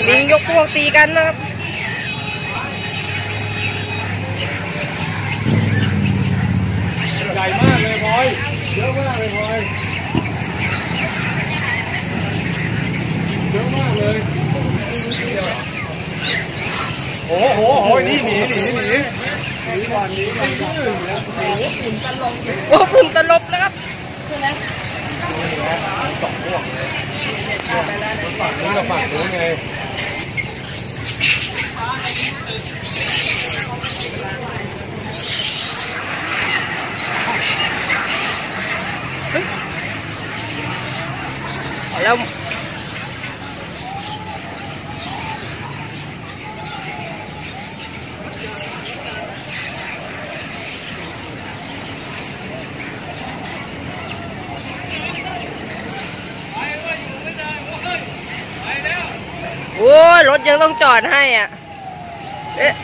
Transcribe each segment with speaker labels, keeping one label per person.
Speaker 1: ลิงยกพวกตีกันนะครับ
Speaker 2: ใหญ่มากเลยบอยเยอะมากเลยบอยเยอะมากเลยโอ้โหนี่หนีก่อน
Speaker 1: โอ้ฝุ่นตลบนะครับ
Speaker 2: สองพวกฝั่งนู้นกับฝั่งนู้นไง
Speaker 1: แล้วโอ้รถยังต้องจอดให้อ่ะเอ๊ะ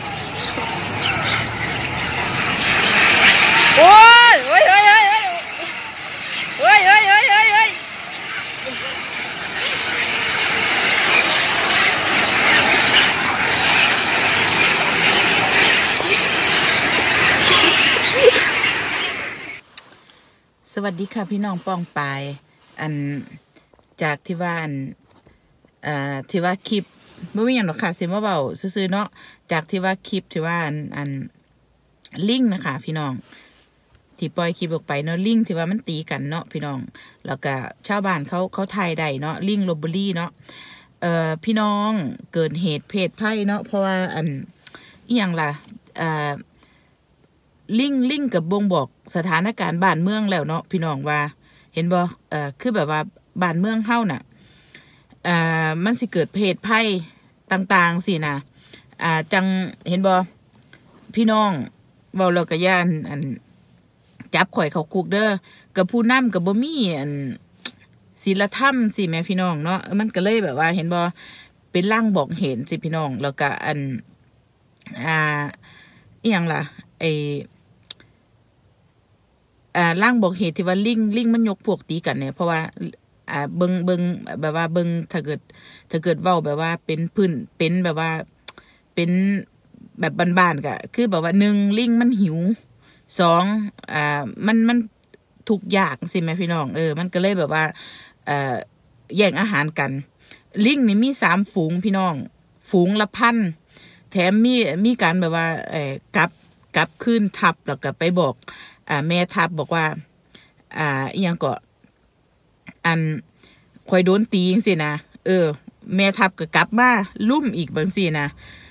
Speaker 1: โอ้ยเฮ้ย
Speaker 3: สวัสดีค่ะพี่น้องป้องปายอันจากที่ว่าที่ว่าคลิปไม่มีอย่างหรอกค่ะเสียงเบาๆซื่อๆเนาะจากที่ว่าคลิปที่ว่าอันลิงนะคะพี่น้องที่ปล่อยคลิปออกไปเนาะลิงที่ว่ามันตีกันเนาะพี่น้องแล้วก็ชาวบ้านเขาถ่ายได้เนาะลิงลพบุรีเนาะพี่น้องเกิดเหตุเพศภัยเนาะเพราะว่าอีหยังล่ะลิงกับบ่งบอกสถานการณ์บ้านเมืองแล้วเนาะพี่น้องว่าเห็นบ่คือแบบว่าบ้านเมืองเฮาน่ะมันสิเกิดเพศภัยต่างๆสินะจังเห็นบ่พี่น้องเว้าแล้วก็ย่านจับข่อยเข้าคุกเด้อกับผู้นำกับบ่มีศีลธรรมสิแม่พี่น้องเนาะมันก็เลยแบบว่าเห็นบ่เป็นลางบอกเหตุสิพี่น้องแล้วก็อีหยังล่ะล่างบอกเหตุที่ว่าลิงมันยกพวกตีกันเนี่ยเพราะว่าเบิงแบบว่าเบิงถ้าเกิดเว้าแบบว่าเป็นแบบว่าเป็นแบบบ้านๆก็คือแบบว่า1ลิงมันหิว2มันทุกอย่างสิแม่พี่น้องมันก็เลยแบบว่าแย่งอาหารกันลิงนี่มี3ฝูงพี่น้องฝูงละ1,000แถมมีการแบบว่ากลับขึ้นทับแล้วก็ไปบอกแม่ทับบอกว่าอีหยังก็ข่อยโดนตีจังซี่นะแม่ทับก็กลับมาลุ่มอีกบางซี่นะ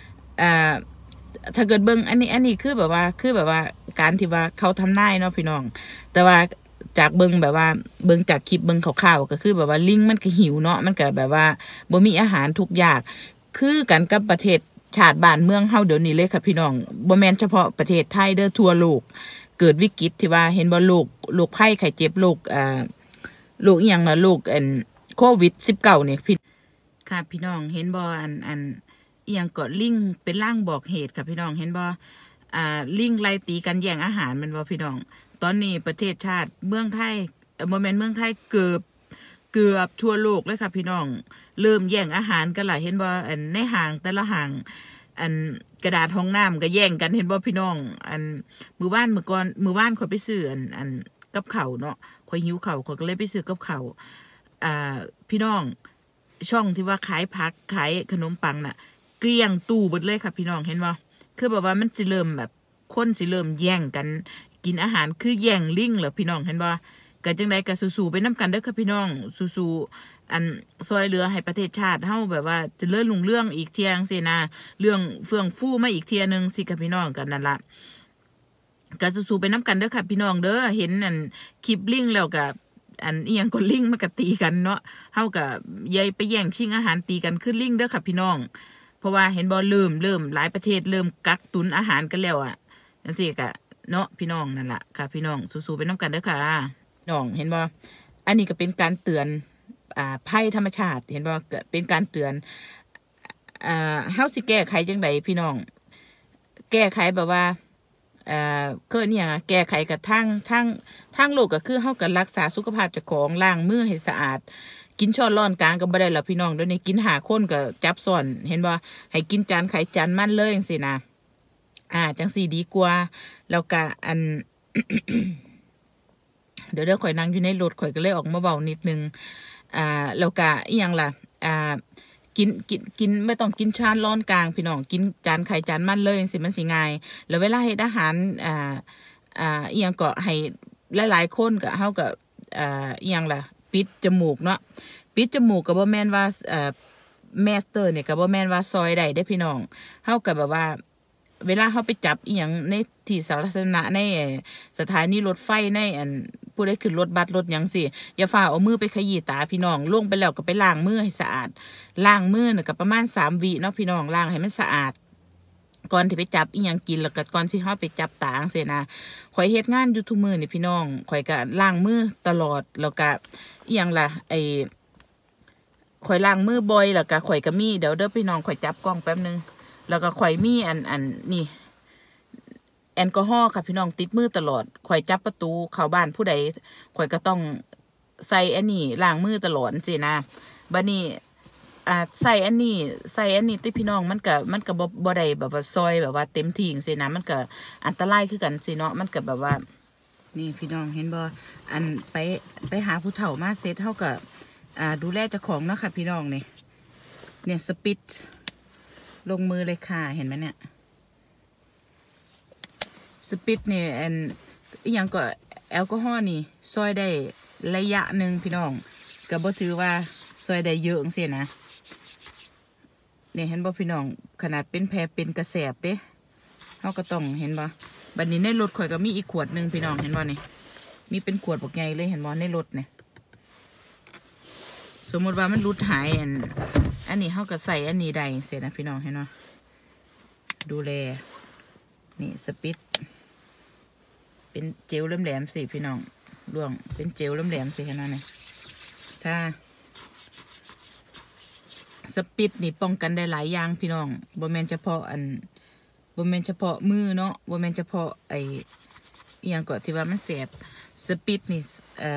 Speaker 3: ถ้าเกิดเบิ่งอันนี้คือแบบว่าการที่ว่าเขาทำนายเนาะพี่น้องแต่ว่าจากเบิ่งแบบว่าเบิ่งจากคลิปเบิ่งข่าวๆก็คือแบบว่าลิงมันก็หิวเนาะมันก็แบบว่าบ่มีอาหารทุกอย่างคือกันกับประเทศชาติบ้านเมืองเฮาเดี๋ยวนี้เลยค่ะพี่น้องบ่แม่นเฉพาะประเทศไทยเด้อทั่วโลกเกิดวิกฤตที่ว่าเห็นบ่โรคภัยไข้เจ็บโรคอีหยังล่ะโรคโควิด19นี่พี่ค่ะพี่น้องเห็นบ่อีหยังก็ลิงเป็นล่างบอกเหตุค่ะพี่น้องเห็นบ่ลิงไล่ตีกันแย่งอาหารมันบ่พี่น้องตอนนี้ประเทศชาติเมืองไทยบ่แม่นเมืองไทยเกือบทั่วโลกเลยค่ะพี่น้องเริ่มแย่งอาหารกันหลายเห็นบ่ในห้างแต่ละห้างกระดาษห้องน้ำก็แย่งกันเห็นบ่พี่น้องมื้อวานข่อยไปซื้อกับข้าวเนาะข่อยหิวข้าวข่อยก็เลยไปซื้อกับข้าวพี่น้องช่องที่ว่าขายผักขายขนมปังน่ะเกลี้ยงตู้หมดเลยค่ะพี่น้องเห็นบ่คือแบบว่ามันสิเริ่มแบบคนสิเริ่มแย่งกันกินอาหารคือแย่งลิงเหรอพี่น้องเห็นบ่ก็จังได๋ก็สู้ๆไปนํกันเด้อค่ะพี่น้องสู้ๆซอยเหลือให้ประเทศชาติเฮาแบบว่าเจริญรุ่งเรืองอีกเที่ยงสินะเรื่องเฟื่องฟูมาอีกเที่ยนึงสิค่ะพี่น้องกันนั่นล่ะก็สู้ๆไปนํกันเด้อค่ะพี่น้องเด้อเห็นคลิปลิงแล้วก็อีหยังก็ลิงมันก็ตีกันเนาะเฮาก็อย่าไปแย่งชิงอาหารตีกันคือลิงเด้อค่ะพี่น้องเพราะว่าเห็นบ่เริ่มหลายประเทศเริ่มกักตุนอาหารกันแล้วจังซี่ก็เนาะพี่น้องนั่นล่ะค่ะพี่น้องสู้ๆไปนํกันเด้อค่ะน้องเห็นบ่อันนี้ก็เป็นการเตือนภัยธรรมชาติเห็นบ่ก็เป็นการเตือนเฮาสิแก้ไขจังไดพี่น้องแก้ไขแบบว่าก็เนี่ยแก้ไขกับทางโลกก็คือเฮาก็รักษาสุขภาพเจ้าของล้างมือให้สะอาดกินช้อนร้อนกลางก็บ่ได้แล้วพี่น้องเดี๋ยวนี้กิน5 คนก็จับซ้อนเห็นบ่ให้กินจานไข่จานมันเลยจังซี่นะจังสี่ดีกว่าแล้วก็อัน เดี๋ยวข่อยนั่งอยู่ในรถข่อยก็เลยออกมาเบานิดนึงแล้วก็อีหยังล่ะกินไม่ต้องกินชานร้อนกลางพี่น้องกินจานไข่จานมันเลยสิมันสิง่ายแล้วเวลาเฮ็ดอาหารอีหยังก็ให้หลายๆคนก็เฮาก็อีหยังล่ะปิดจมูกเนาะปิดจมูกก็บ่แม่นว่าแมสเตอร์เนี่ยก็บ่แม่นว่าซอยได้เด้พี่น้องเฮาก็แบบว่าเวลาเขาไปจับอีหยังในที่สาธารณะในสถานีรถไฟในผู้ได้ขึ้นรถบัสรถหยังสิอย่าฝ่าเอามือไปขยี้ตาพี่น้องลงไปแล้วก็ไปล้างมือให้สะอาดล้างมือเนี่ยก็ประมาณ3 วิเนาะพี่น้องล้างให้มันสะอาดก่อนที่ไปจับอีหยังกินแล้วก็ก่อนที่เขาไปจับตาเสียนะข่อยเฮ็ดงานอยู่ทุกมื้อนี่พี่น้องข่อยก็ล้างมือตลอดแล้วก็อีหยังล่ะข่อยล้างมือบ่อยแล้วก็ข่อยก็มีเดี๋ยวเด้อพี่น้องข่อยจับกล้องแป๊บนึงแล้วก็ข่อยมีนี่แอลกอฮอล์ค่ะพี่น้องติดมือตลอดข่อยจับประตูเข้าบ้านผู้ใดข่อยก็ต้องใส่นี่ล้างมือตลอดสินะบัดนี้ใส่นี่ติพี่น้องมันก็บ่ได้แบบว่าซอยแบบว่าเต็มที่สินะมันก็อันตรายคือกันสิเนาะมันก็แบบว่านี่พี่น้องเห็นบ่ไปหาผู้เฒ่ามาเสร็จเฮาก็ดูแลเจ้าของเนาะค่ะพี่น้องเนี่ยสปิดลงมือเลยค่ะเห็นไหมเนี่ยสปิดเนี่ยอีกอย่างก็แอลกอฮอล์นี่ซอยได้ระยะหนึ่งพี่น้องก็บ่ถือว่าซอยได้เยอะจังซี่นะเนี่ยเห็นบ่พี่น้องขนาดเป็นแผลเป็นกระแสบเด้เขาก็ต้องเห็นบ่บัดนี้ในรถข่อยก็มีอีกขวดหนึ่งพี่น้องเห็นบ่นี่มีเป็นขวดบักใหญ่เลยเห็นบ่ในรถเนี่ยสมมติว่ามันรุดหายอันนี้เขาก็ใส่อันนี้ได้เสร็จนะพี่น้องเห็นไหมดูแลนี่สปิดเป็นเจลแหลมๆสิพี่น้องร่วงเป็นเจลแหลมๆสิเห็นไหมเนี่ยถ้าสปิดนี่ป้องกันได้หลายอย่างพี่น้องบ่แม่นเฉพาะบ่แม่นเฉพาะมือเนาะบ่แม่นเฉพาะอย่างก็ที่ว่ามันแสบสปิดนี่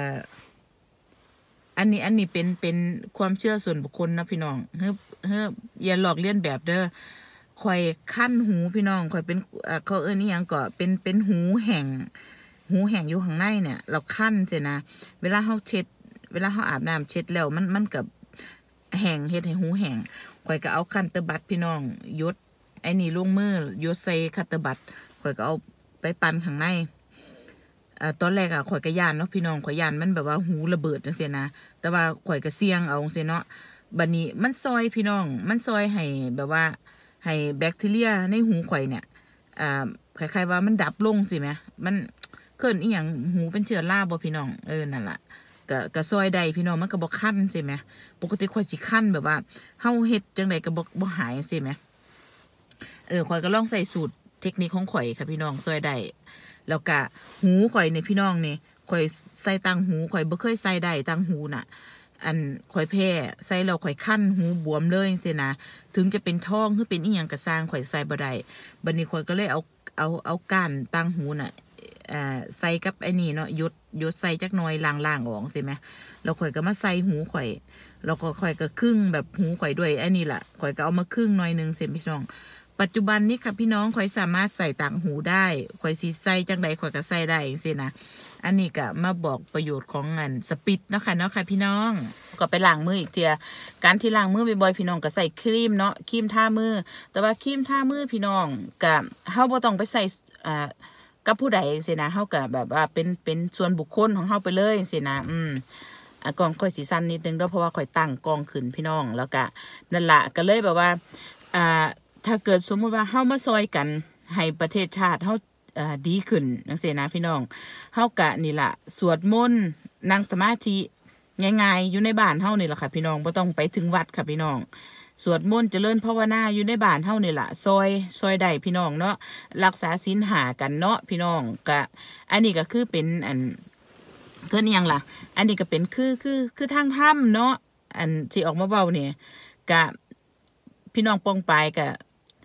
Speaker 3: อันนี้เป็นความเชื่อส่วนบุคคลนะพี่น้องเฮ้ออย่าหลอกเลียนแบบเด้อข่อยคั้นหูพี่น้องข่อยเป็นเขานี่ยังก็เป็นหูแห้งอยู่ข้างในเนี่ยเราคั้นเสียนะเวลาเขาเช็ดเวลาเขาอาบน้ำเช็ดแล้วมันกับแห้งเฮ็ดให้หูแห้งข่อยก็เอาคัตเตอร์บัตพี่น้องยดไอ้นี่ลงมือยดใส่คัตเตอร์บัตข่อยก็เอาไปปั่นข้างในตอนแรกข่อยกระยานเนาะพี่น้องข่อยยานมันแบบว่าหูระเบิดจังซี่นะแต่ว่าข่อยก็เสี่ยงเอาจังซี่เนาะบัดนี้มันซอยพี่น้องมันซอยให้แบบว่าให้แบคทีเรียในหูข่อยเนี่ยคล้ายๆว่ามันดับลงสิไหมมันเกินอีหยังหูเป็นเชื้อราบ่พี่น้องนั่นแหละก็ซอยใดพี่น้องมันก็บ่คันสิไหมปกติข่อยสิคันแบบว่าเฮาเฮ็ดจังไดก็บ่หายสิไหมข่อยก็ลองใส่สูตรเทคนิคของข่อยค่ะพี่น้องซอยได้แล้วก็หูข่อยเนี่ยพี่น้องเนี่ยข่อยใส่ตังหูข่อยบ่เคยใส่ได้ตังหูน่ะข่อยแพ้ใส่แล้วข่อยคั้นหูบวมเลยสินะถึงจะเป็นท้องหรือเป็นอีหยังกระซางข่อยใส่บ่ได้บัดนี้ข่อยก็เลยเอาก้านตังหูน่ะใส่กับไอ้นี่เนาะยดใส่จักหน่อยล่างๆออกสิไหมแล้วข่อยก็มาใส่หูข่อยแล้วก็ข่อยก็ครึ่งแบบหูข่อยด้วยไอ้นี่แหละข่อยก็เอามาครึ่งหน่อยนึงเสร็จพี่น้องปัจจุบันนี้ค่ะพี่น้องข่อยสามารถใส่ต่างหูได้ข่อยสีใส่จังใดข่อยก็ใส่ได้อย่างนี้นะอันนี้ก็มาบอกประโยชน์ของสปิดเนาะค่ะพี่น้องก็ไปล้างมืออีกเทียการที่ล้างมือบ่อยๆพี่น้องก็ใส่ครีมเนาะครีมทามือแต่ว่าครีมทามือพี่น้องก็เฮาบ่ต้องไปใส่กับผู้ใดสินะเฮาก็แบบว่าเป็นส่วนบุคคลของเฮาไปเลยสินะกล้องค่อยสีสั้นนิดนึงด้วยเพราะว่าค่อยตั้งกล้องขึ้นพี่น้องแล้วก็นั่นแหละก็เลยแบบว่าถ้าเกิดสมมุติว่าเฮามาซอยกันให้ประเทศชาติเฮาดีขึ้นจังซี่นะพี่น้องเฮากะนี่ล่ะสวดมนต์นั่งสมาธิง่ายๆอยู่ในบ้านเฮานี่แหละค่ะพี่น้องบ่ต้องไปถึงวัดค่ะพี่น้องสวดมนต์เจริญภาวนาอยู่ในบ้านเฮานี่ล่ะซอยได้พี่น้องเนาะรักษาศีล5กันเนาะพี่น้องก็อันนี้ก็คือเป็นเกินยังล่ะอันนี้ก็เป็นคือทางถ้ำเนาะที่ออกมาเบาเนี่ยกะพี่น้องปองปายกะ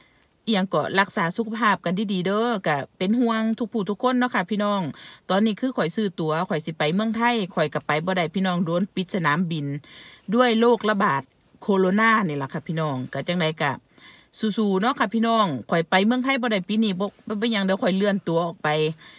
Speaker 3: อียงก็รักษาสุขภาพกันดีๆเด้อก็เป็นห่วงทุกผู้ทุกคนเนาะค่ะพี่น้องตอนนี้คือข่อยซื้อตั๋วข่อยสิไปเมืองไทยข่อยก็ไปบ่ได้พี่น้องโดนปิดสนามบินด้วยโรคระบาดโคโรนานี่ล่ะค่ะพี่น้องก็จังได๋ก็สู้ๆเนาะค่ะพี่น้องข่อยไปเมืองไทยบ่ได้ปีนี้บ่เป็นหยังเดี๋ยวข่อยเลื่อนตั๋วออกไป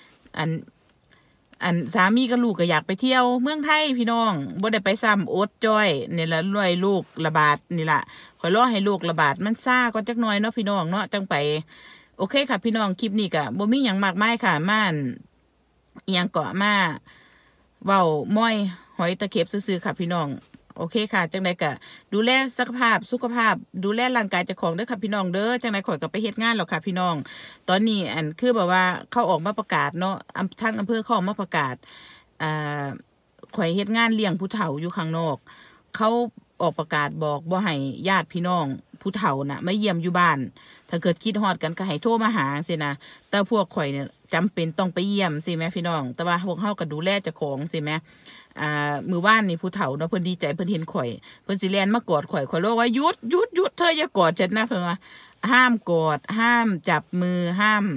Speaker 3: อันสามีกับลูกก็อยากไปเที่ยวเมืองไทยพี่น้องบ่ได้ไปซ้ำโอ๊ตจ้อยนี่ละรวยลูกระบาดนี่ล่ะข่อยรอให้ลูกระบาดมันซ่าก่อนจักหน่อยเนาะพี่น้องเนาะจังไปโอเคค่ะพี่น้องคลิปนี้ก็บ่มีหยังมากมายค่ะม่านอีหยังเกาะมาเว้าม้อยหอยตะเข็บซื่อๆค่ะพี่น้องโอเคค่ะจังไดก็ดูแลสุขภาพดูแลร่างกายเจ้าของเด้อค่ะพี่น้องเด้อจังไดข่อยก็ไปเฮ็ดงานแล้วค่ะพี่น้องตอนนี้คือแบบว่าเขาออกมาประกาศเนาะทางอำเภอเขาออกมาประกาศข่อยเฮ็ดงานเลี้ยงผู้เฒ่าอยู่ข้างนอกเขาออกประกาศบอกบ่ให้ญาติพี่น้องผู้เฒ่าน่ะมาเยี่ยมอยู่บ้านถ้าเกิดคิดฮอดกันก็ให้โทรมาหาสินะแต่พวกข่อยเนี่ยจำเป็นต้องไปเยี่ยมสิแม่พี่น้องแต่ว่าพวกเฮาก็ดูแลเจ้าของสิแม่มือว่านนี่ผู้เฒ่าเนาะเพิ่นดีใจเพิ่นเห็นข่อยเพิ่นสิแล่นมากอดข่อยบอกว่าหยุดเธออย่ากอดฉันนะเพิ่นว่าห้ามกอดห้ามจับมือห้าม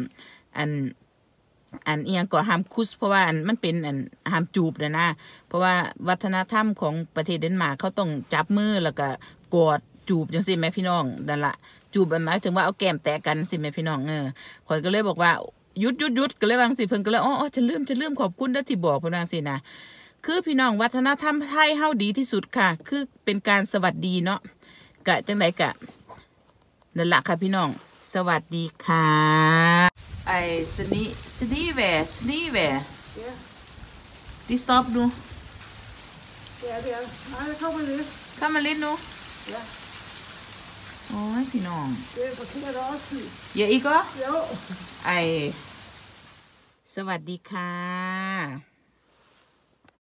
Speaker 3: เอียงก็ห้ามคุสเพราะว่ามันเป็นห้ามจูบนะเพราะว่าวัฒนธรรมของประเทศเดนมาร์กเขาต้องจับมือแล้วก็กอดจูบจังซี่แม่พี่น้องนั่นล่ะจูบหมายถึงว่าเอาแก้มแตะกันสิแม่พี่น้องข่อยก็เลยบอกว่าหยุดก็เลยวางสิเพิ่นก็เลยอ๋อฉันลืมขอบคุณเด้อที่บอกเพิ่นวางสินะคือพี่น้องวัฒนธรรมไทยเฮาดีที่สุดค่ะคือเป็นการสวัสดีเนาะกะจังไดกะนั่นล่ะค่ะพี่น้องสวัสดีค่ะไอ้สนีแหวดิสต็อปดูเข้ามาเล่นดูโอ้ยพี่น้องอย่าอีกก็ไอ้สวัสดีค่ะ